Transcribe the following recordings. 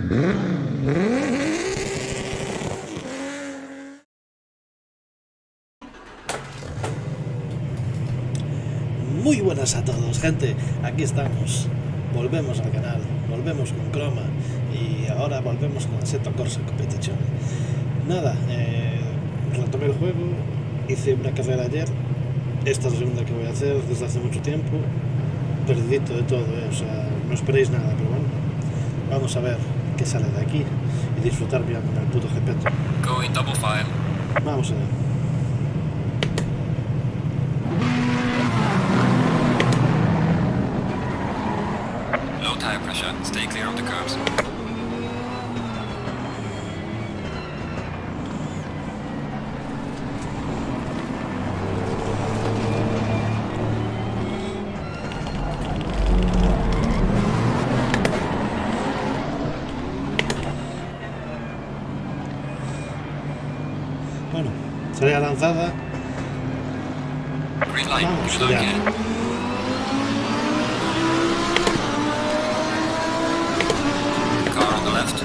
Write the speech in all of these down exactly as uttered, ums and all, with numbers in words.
Muy buenas a todos, gente, aquí estamos, volvemos al canal, volvemos con Croma y ahora volvemos con Assetto Corsa Competition. Nada, eh, retomé el juego, hice una carrera ayer, esta es la segunda que voy a hacer desde hace mucho tiempo, perdidito de todo, eh, o sea, no esperéis nada, pero bueno, vamos a ver qué sale de aquí y disfrutar bien con el puto G P. Going double file. Vamos allá. Low tire pressure. Stay clear of the curves. Bueno, salida lanzada. Green light. Vamos Slow allá. again. Car on the left.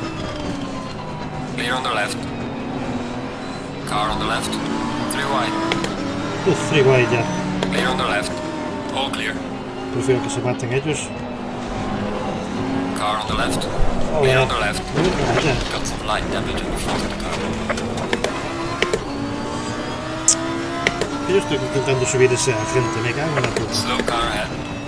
Clear on the left. Car on the left. Three wide. Uf, freeway ya. Clear on the left. All clear. Prefiero que se maten ellos. Car on the left. Oh, Clear yeah. on the left. Uh, ya. Got some light damage in the front of the car. Yo estoy intentando subir ese agente, me cago en la puta. Slow car ahead.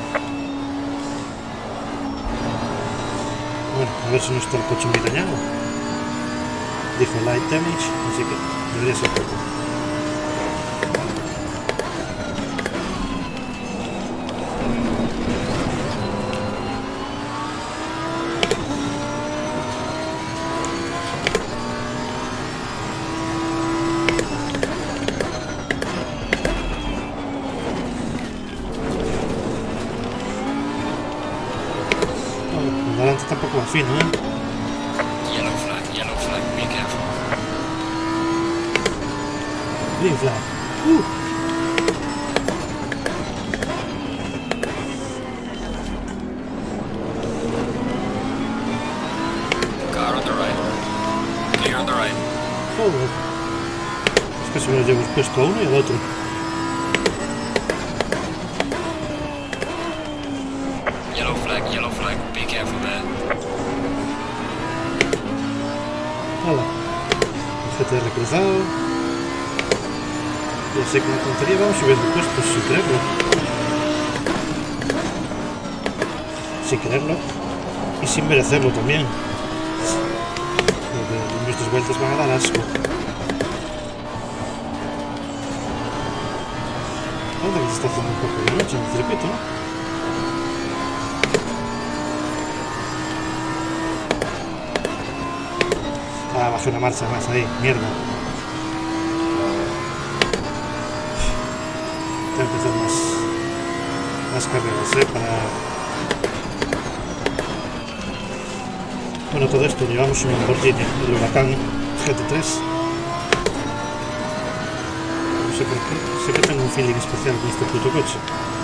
Bueno, a ver si no está el coche muy dañado. Dijo light damage, así que debería ser poco. Bueno, el delante tampoco va fino, ¿eh? Yellow flag. Yellow flag. Be careful. Green flag. Uh. Car on the right. Clear on the right. Joder. Es que se me lo llevo puesto a uno y al otro. Yellow flag, yellow flag, be careful there. Hala. El G T R cruzado. Ya sé que la tontería vamos subiendo puestos sin quererlo. Sin quererlo. Y sin merecerlo también. Porque nuestras vueltas van a dar asco. Anda que se está haciendo un poco de noche en el circuito, ¿no? Ah, bajé una marcha más ahí, mierda. Tengo que hacer más, más carreras, ¿eh? Para... Bueno, todo esto llevamos un Lamborghini, el Huracán G T tres. No sé por qué, sé que tengo un feeling especial con este puto coche.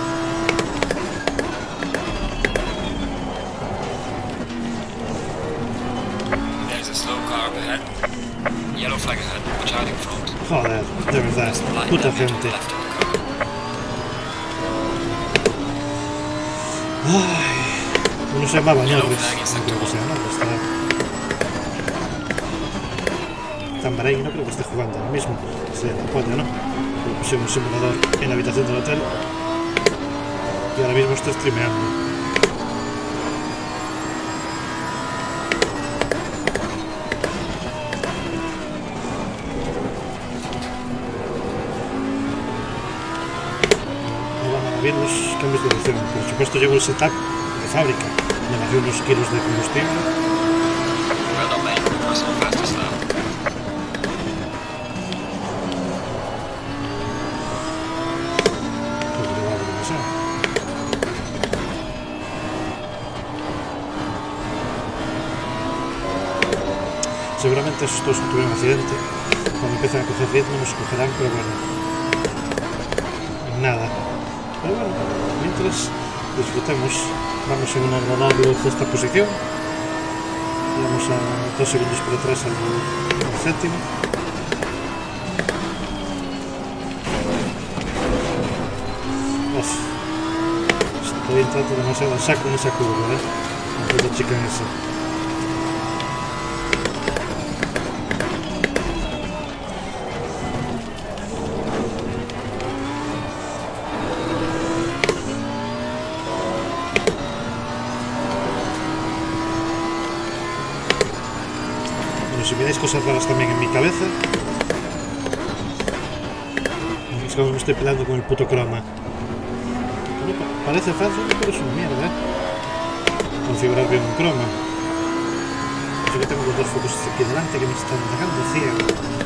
There's a slow car up ahead. Yellow flag ahead. Watch out in front. Joder, de verdad, There's light puta damage on the gente. left of the car. Ay, uno se llamaba Yellow Norris, flag is no creo que sea Norris, está... Tambaray, no creo que esté jugando ahora mismo, se la polla, ¿no? Lo puse un simulador en la habitación del hotel y ahora mismo estoy streameando. Bien los cambios de dirección. Por supuesto llevo el setup de fábrica. Le bajé unos kilos de combustible. Well done, mate. Personal fastest lap. Creo que le va a volver a pasar. Seguramente esos dos que tuvieron un accidente, cuando empiezan a coger ritmo nos cogerán, pero bueno, nada. Pero bueno, mientras disfrutemos, vamos en una agradable sexta posición y Vamos a dos segundos por detrás al, al séptimo. Uf. Estoy entrando demasiado al saco en esa curva, ¿eh? La puta chica en esa. Si veis cosas raras también en mi cabeza, es como me estoy peleando con el puto croma. Bueno, parece fácil, pero es una mierda, ¿eh? Configurar bien un croma. Yo que tengo los dos focos aquí delante que me están dejando ciego.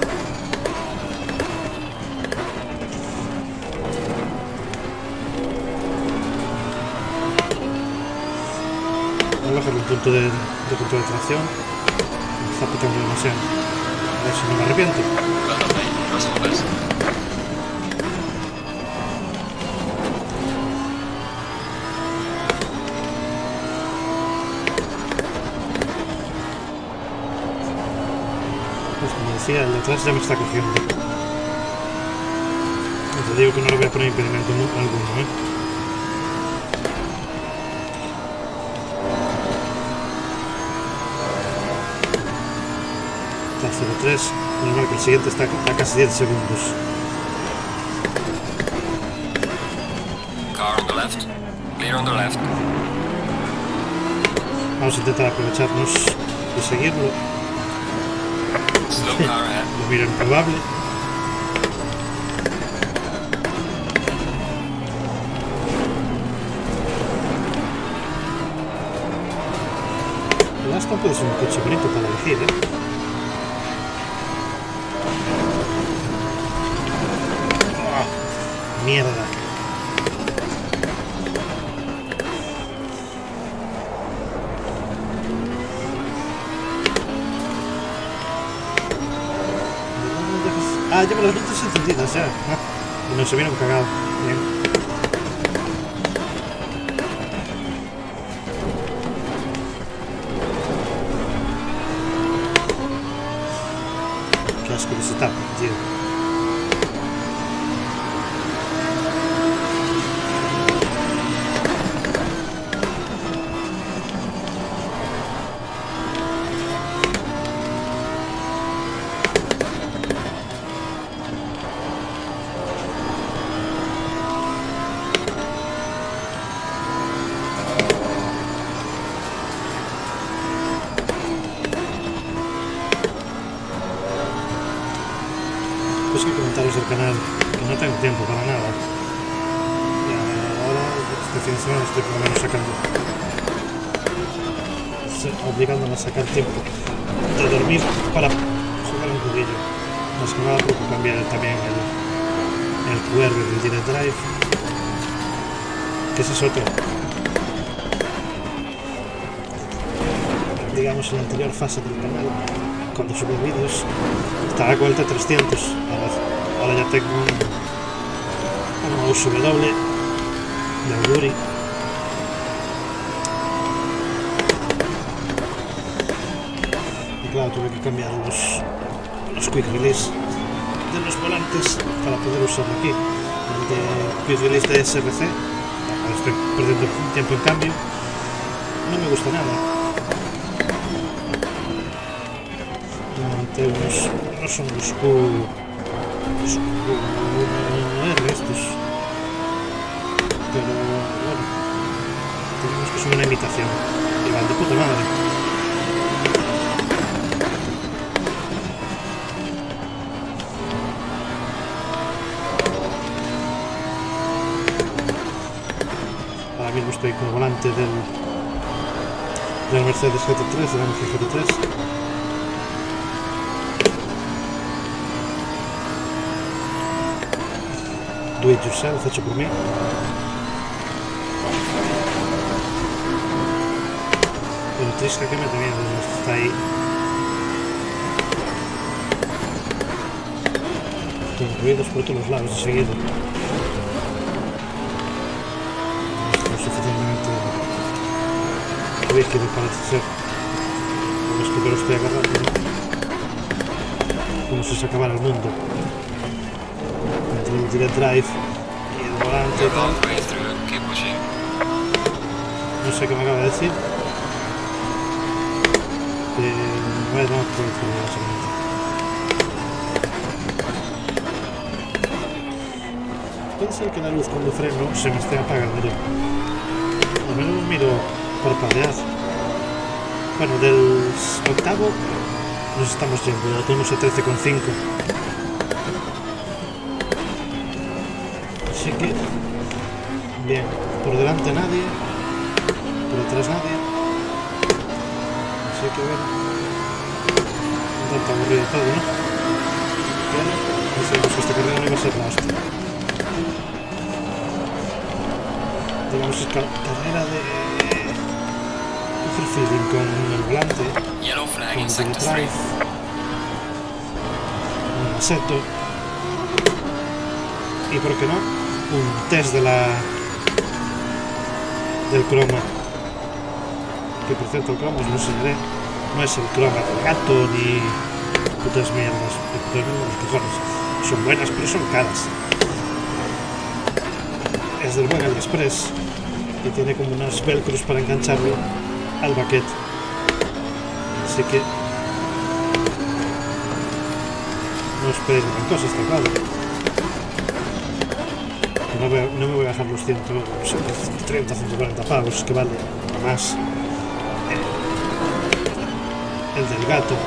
Voy a bajar el punto de, de control de tracción. Está pitando demasiado. A ver si no me arrepiento. Well done, mate. Trust the best. Pues como decía, el de atrás ya me está cogiendo. Te digo que no le voy a poner impedimento alguno, ¿eh? cero tres, normal que el siguiente está a casi diez segundos. Car on the left. Clear on the left. Vamos a intentar aprovecharnos y seguirlo. Slow car ahead. Lo miro improbable. El Aston puede ser un coche bonito para elegir, ¿eh? Mierda. Ah, llevo las luces encendidas ya. Ah, y no se vieron cagado. Bien. Qué asco de setup, tío. Pues que comentaros del canal, que no tengo tiempo para nada. Y ahora, este fin de semana estoy por lo menos sacando, obligándome a sacar tiempo de dormir para jugar un jueguillo. Más que nada porque cambiar también el, el Q R del Direct Drive, que ese es otro. Digamos, en la anterior fase del canal, cuando subí vídeos, estaba a cuarenta trescientos. Ahora, ahora ya tengo un, un U S W de Auguri. Y claro, tuve que cambiar los, los quick release de los volantes para poder usarlo aquí. El de quick release de S R C, ahora estoy perdiendo tiempo en cambio, no me gusta nada. Unos, no son los Q, los Q R estos, pero bueno, tenemos que son una imitación y van de puta madre. Ahora mismo estoy con el volante del, del Mercedes G T tres, del M G G T tres. Do it yourself, hecho por mí. Pero trisca que me tenía desde está ahí. Con ruidos por todos los lados de seguido. No es suficientemente rígido, parece ser. Es que yo lo estoy agarrando, ¿no? Como si se acabara el mundo. Entre el direct drive y el volante y You're tal. halfway through. Keep pushing. No sé qué me acaba de decir. Que bueno, no puedo decirlo básicamente. Puede ser que la luz cuando freno se me esté apagando yo. Al menos miro parpadear. Bueno, del octavo nos estamos yendo, ya tenemos a trece coma cinco. Así que, bien, por delante nadie, por detrás nadie. Así que bueno, un tanto aburrido todo, ¿no? Pero decimos que esta carrera no iba a ser la hostia. Digamos, es ca- carrera de hacer feeling con el volante, Yellow flag con in el sector drive, three. un aseto y, por qué no, un test de la del croma. Que por cierto, el croma os lo enseñaré. No es el croma del gato ni putas mierdas, putas mierdas los cojones. Son buenas, pero son caras. Es del buen AliExpress y tiene como unos velcros para engancharlo al baquete. Así que no esperéis gran cosa esta cuadra. No, voy a- no me voy a bajar los ciento treinta, ciento cuarenta pavos que vale más el, el del gato.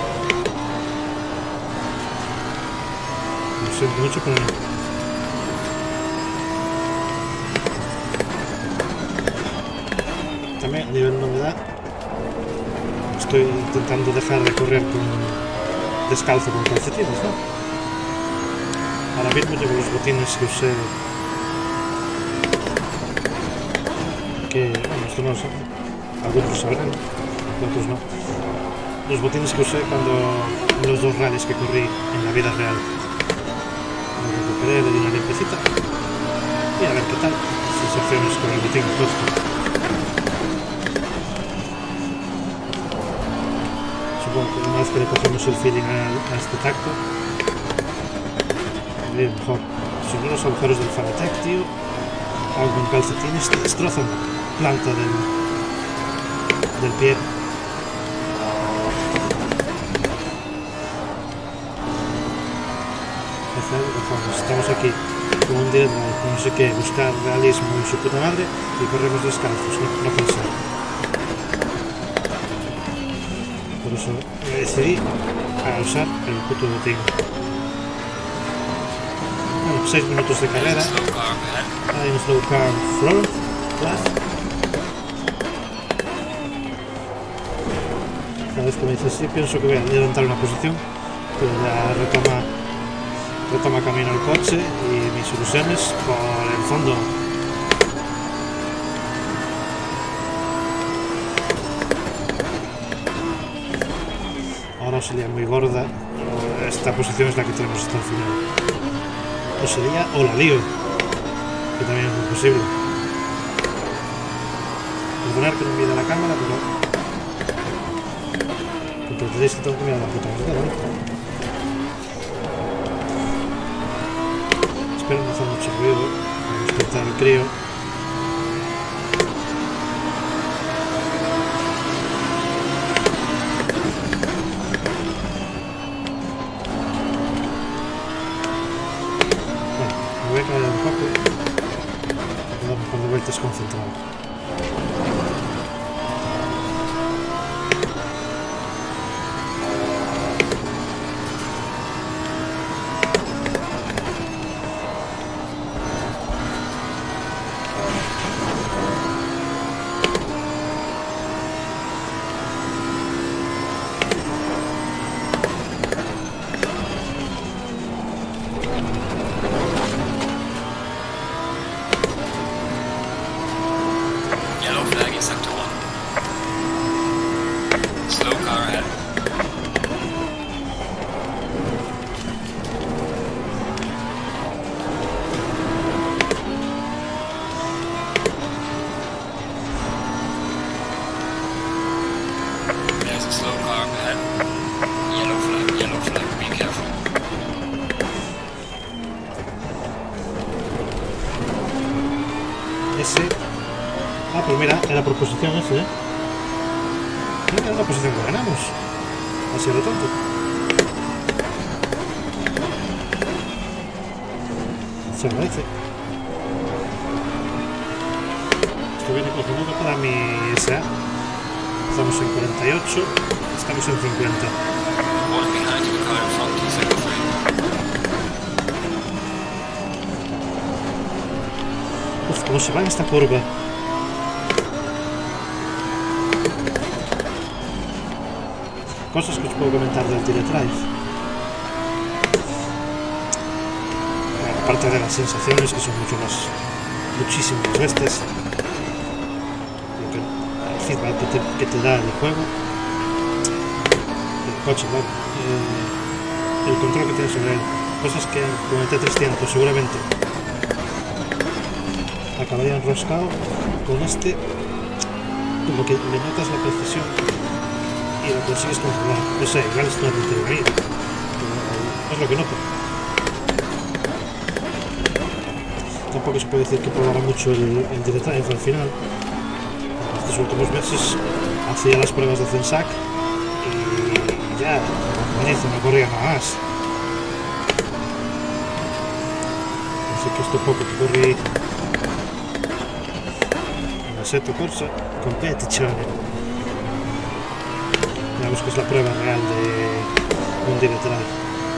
Lo siento mucho, pero no. También a nivel novedad estoy intentando dejar de correr con descalzo con calcetines, ¿no? Ahora mismo llevo los botines que usé, que bueno, esto no lo sé, algunos lo sabrán, otros no. Los botines que usé cuando en los dos rallies que corrí en la vida real. Los recuperé, le di una limpiecita y a ver qué tal, sensaciones con el botín puesto. Supongo que una vez que le cogemos el feeling a, a este tacto, bien mejor. Si no, los agujeros del Fanatec, tío, aunque con calcetines te destrozan la planta del, del pie. Estamos aquí con un direct drive, con no sé qué, buscar realismo y su puta madre y corremos descalzos, no, no pensar. Por eso me decidí a usar el puto botín. Bueno, seis minutos de carrera. There's a slow car up ahead. Hay un slow car front, left. Cada vez que me dice así, pienso que voy a adelantar una posición, pero ya retoma, retoma camino el coche y mis ilusiones por el fondo. Ahora sería muy gorda. Esta posición es la que tenemos hasta el final. O sería o la lío, que también es muy posible. Perdonar que no mire la cámara, pero entenderéis que tengo que mirar la puta carretera, ¿no? Espero no hacer mucho ruido para despertar al crío. Bueno, me voy a callar un poco para dar un par de vueltas concentrado. There's a slow car up ahead. Yellow flag, yellow flag, be careful. Ese... Ah, pues mira, era por posición ese, ¿eh? Era una posición que ganamos. Así lo tonto. Se agradece. Esto viene cojonudo para mi S A. Estamos en cuarenta y ocho. Estamos en cincuenta. One behind the car in front, two seconds free. Uf, cómo se va en esta curva. Cosas que os puedo comentar del Direct Drive. Bueno, aparte de las sensaciones, que son mucho más, muchísimo más bestias, lo que, el feedback que te, que te da el juego, el coche, ¿vale? eh, el control que tienes sobre él, cosas que con el T trescientos seguramente acabaría enroscado. Con este, como que le notas la precisión y lo consigues controlar. No sé, igual es una tontería mía, pero es lo que noto. Tampoco se puede decir que probara mucho el, el Direct Drive al final. Estos últimos meses hacía las pruebas de Zensac y ya, no, no corría nada más. Así que esto poco que corrí en Assetto Corsa Competition. Digamos que es la prueba real de un Direct Drive.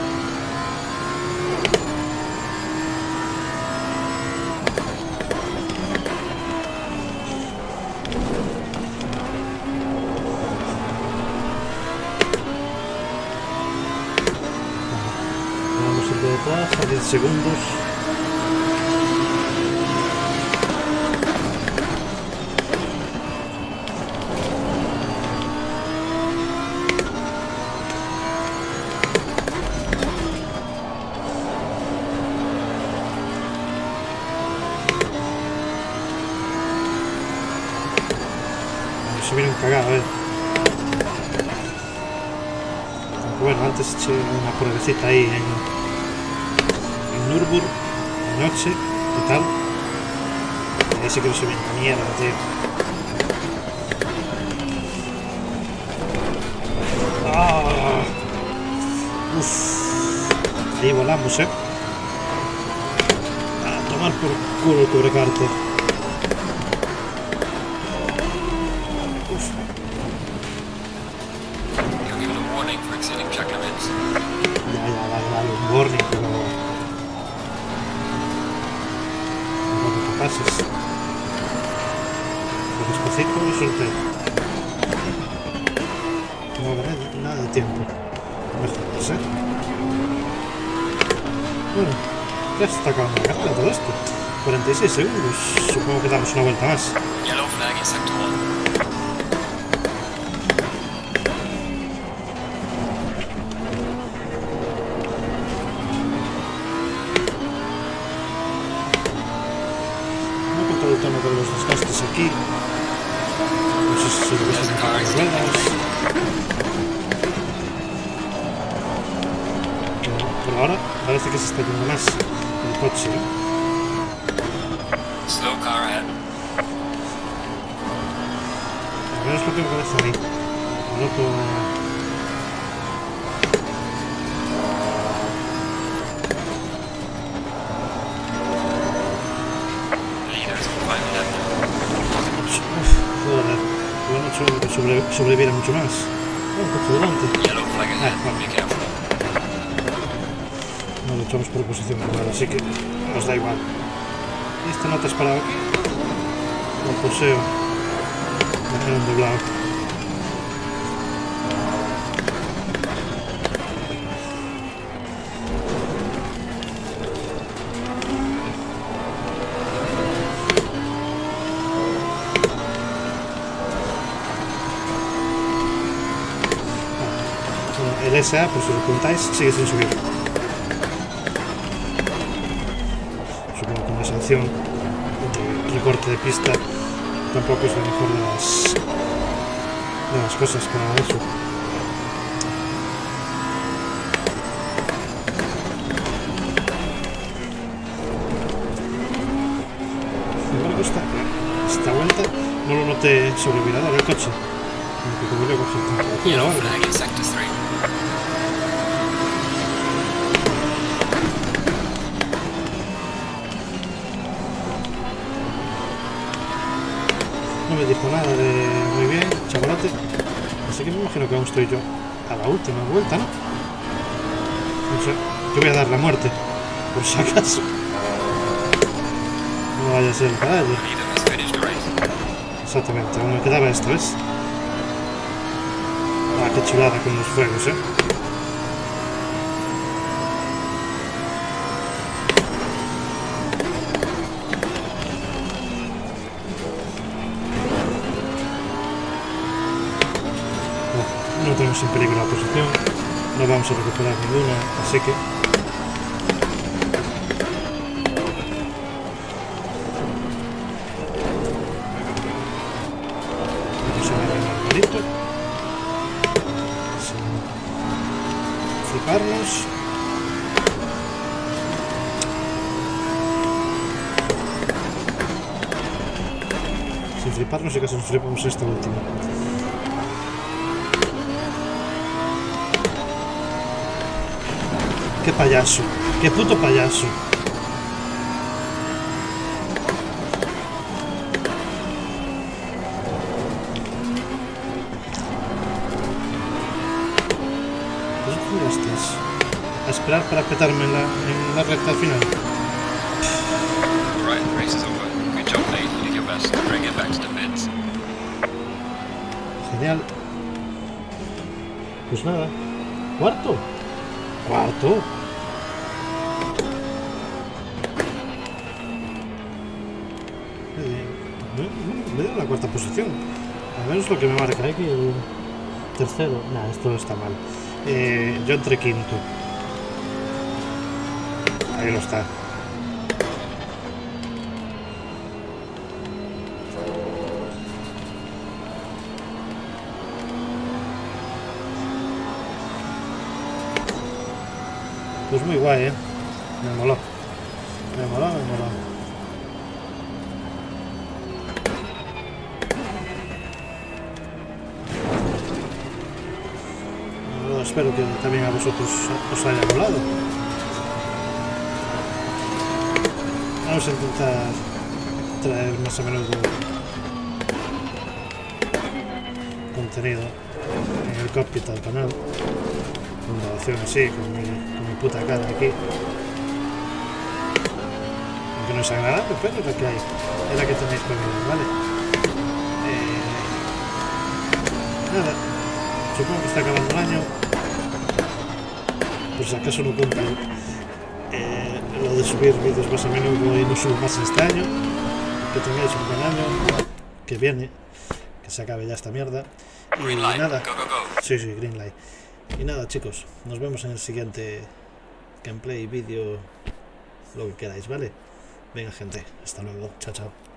Vamos el de detrás a diez segundos. Se vieron cagado, eh. Bueno, antes eché una pruebecita ahí en, en Nürburgring, de noche, y tal. Y ahí sí que no se ve una mierda, tío. ¡Ah! Uf. Ahí volamos, eh. A tomar por culo el cubrecarte. Ya, ya, vale, vale, un warning, pero... no lo que pases. Lo despacito y suelte. No gané nada de tiempo. Mejor, ¿eh? Bueno, ya se está acabando la carrera todo esto. cuarenta y seis segundos. Supongo que damos una vuelta más. Yellow flag in sector one. El tema de los desgastes aquí, no sé si se lo ves en las ruedas, pero por ahora parece que se está yendo más el coche, ¿eh? Slow car ahead. Al menos lo que me parece a mí. No noto... Joder, lo han hecho que sobre, sobreviviera mucho más. Oh, un coche delante. Yellow flag ahead, Ah, be careful. no lo echamos por posición primero, así que nos da igual. ¿Y esta nota es parado aquí? Lo poseo. Me han doblado. El S A, por si lo apuntáis, sigue sin subir. Supongo que una sanción de recorte de pista tampoco es la mejor de las, de las las cosas para eso. Igual esta, esta vuelta no lo noté sobrevirador el coche. Aunque como le cogí temperatura Yellow o algo. flag in sector three. No me dijo nada de muy bien, chavalote. Así que me imagino que aún estoy yo a la última vuelta, ¿no? No sé, yo voy a dar la muerte, por si acaso. No vaya a ser el caballo. Neither has finished the race. Exactamente, aún me quedaba esta vez. Ah, qué chulada con los fuegos, ¿eh? No tenemos en peligro la posición, no vamos a recuperar ninguna, así que vamos a ver el normalito sin fliparnos. Sin fliparnos y casi nos flipamos esta última. ¡Qué payaso! ¡Qué puto payaso! ¿Pues cómo estás? A esperar para petarme en la, en la recta final. Right, the race is over. Good job, Nate. You did your best. Bring it back to the pits. Genial. Pues nada. ¿Cuarto? ¿Cuarto? Me dio la cuarta posición. Al menos lo que me marca aquí. El tercero. Nah, esto no está mal. Eh, yo entre quinto. Ahí lo está. Pues muy guay, ¿eh? Me moló. Me moló, me moló. Bueno, espero que también a vosotros os haya molado. Vamos a intentar traer más a menudo contenido en el cockpit al canal. Con grabación así, con mi, con mi puta cara aquí. Aunque no es agradable, pero es la que hay. Es la que tenéis conmigo, ¿vale? Eh, nada. Supongo que está acabando el año. Por si acaso no cumplo eh, lo de subir vídeos más a menudo y no subo más este año. Que tengáis un buen año. Que viene. Que se acabe ya esta mierda. Y Green light. nada. Go, go, go. Sí, sí, green light. Y nada, chicos, nos vemos en el siguiente gameplay, vídeo, lo que queráis, ¿vale? Venga, gente, hasta luego, chao, chao.